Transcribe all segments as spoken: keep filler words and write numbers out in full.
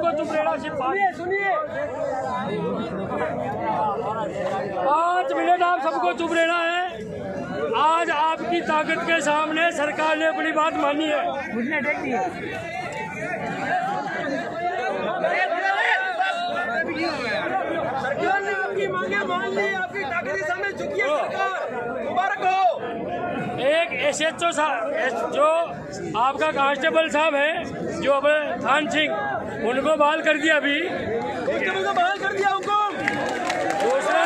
सबको चुप रहना। सुनिए सुनिए पाँच मिनट आप सबको चुप रहना है। आज आपकी ताकत के सामने सरकार ने अपनी बात मानी है। सरकार ने आपकी मांगे मान ली, आपकी ताकत के सामने झुकी है सरकार। मुबारक हो। एक एस एच ओ साहब जो आपका कांस्टेबल साहब है, जो अपने थान सिंह, उनको बहाल कर दिया। अभी कांस्टेबल को बहाल कर दिया हुकुम। दूसरा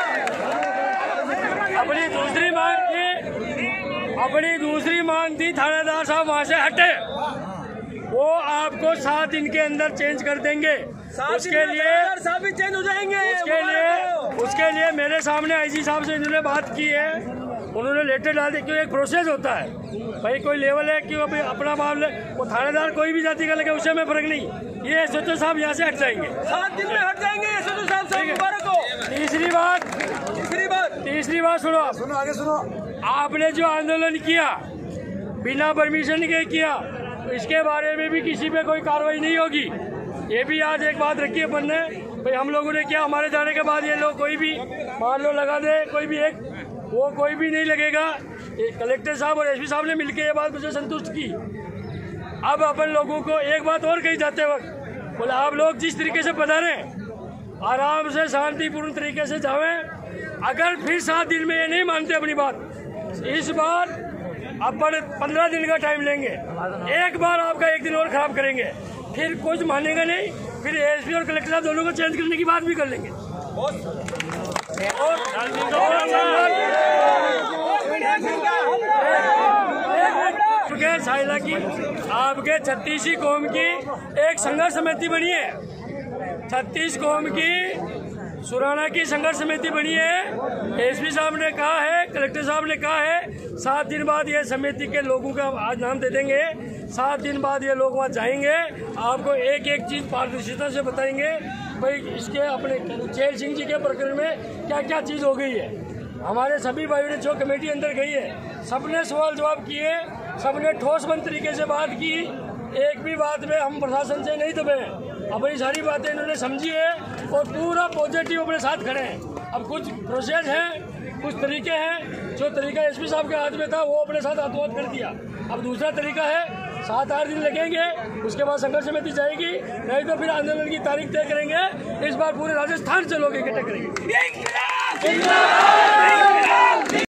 अपनी दूसरी मांग थी अपनी दूसरी मांग थी थानेदार साहब वहाँ से हटे, वो आपको सात दिन के अंदर चेंज कर देंगे। उसके लिए साहब भी चेंज हो जाएंगे। उसके लिए उसके लिए मेरे सामने आईजी साहब से इन्होंने बात की है, उन्होंने लेटर डाल दिया। क्योंकि एक प्रोसेस होता है भाई, कोई लेवल है क्यों अभी अपना मामले, वो थानेदार कोई भी जाति का लगे उससे में फर्क नहीं। ये एस एच ओ साहब यहाँ से हट जाएंगे, सात दिन में हट जाएंगे एस एच ओ साहब से। मुबारक हो। तीसरी बात तीसरी बात तीसरी बात सुनो सुनो आगे सुनो। आपने जो आंदोलन किया बिना परमिशन के किया, इसके बारे में भी किसी पे कोई कार्रवाई नहीं होगी। ये भी आज एक बात रखी है अपन ने भाई, हम लोगों ने किया, हमारे जाने के बाद ये लोग कोई भी मान लो लगा दे, कोई भी एक, वो कोई भी नहीं लगेगा। कलेक्टर साहब और एसपी साहब ने मिलकर ये बात मुझे संतुष्ट की। अब अपन लोगों को एक बात और कही जाते वक्त, बोले आप लोग जिस तरीके से पधारे आराम से शांतिपूर्ण तरीके से जावें। अगर फिर सात दिन में ये नहीं मानते अपनी बात, इस बार अपन पंद्रह दिन का टाइम लेंगे। एक बार आपका एक दिन और खराब करेंगे, फिर कुछ मानेगा नहीं, फिर एसपी और कलेक्टर साहब दोनों को चेंज करने की बात भी कर लेंगे। हालांकि आपके छत्तीसी कौम की एक संघर्ष समिति बनी है, छत्तीस कौम की सुराना की संघर्ष समिति बनी है। एसपी साहब ने कहा है, कलेक्टर साहब ने कहा है, सात दिन बाद ये समिति के लोगों का आज नाम दे देंगे। सात दिन बाद ये लोग वहाँ जाएंगे, आपको एक एक चीज पारदर्शिता से बताएंगे भाई इसके अपने चेल सिंह जी के प्रकरण में क्या क्या चीज हो गई है। हमारे सभी भाइयों ने जो कमेटी अंदर गई है, सबने सवाल जवाब किए, सबने ठोसबंद तरीके से बात की। एक भी बात में हम प्रशासन से नहीं दबे, अपनी सारी बातें इन्होंने समझी है और पूरा पॉजिटिव अपने साथ खड़े हैं। अब कुछ प्रोसेस है, कुछ तरीके हैं, जो तरीका एसपी साहब के हाथ में था वो अपने साथ हाथों कर दिया। अब दूसरा तरीका है, सात आठ दिन लगेंगे, उसके बाद संघर्ष समिति जाएगी, नहीं तो फिर आंदोलन की तारीख तय करेंगे। इस बार पूरे राजस्थान से लोग इकट्ठे करेंगे।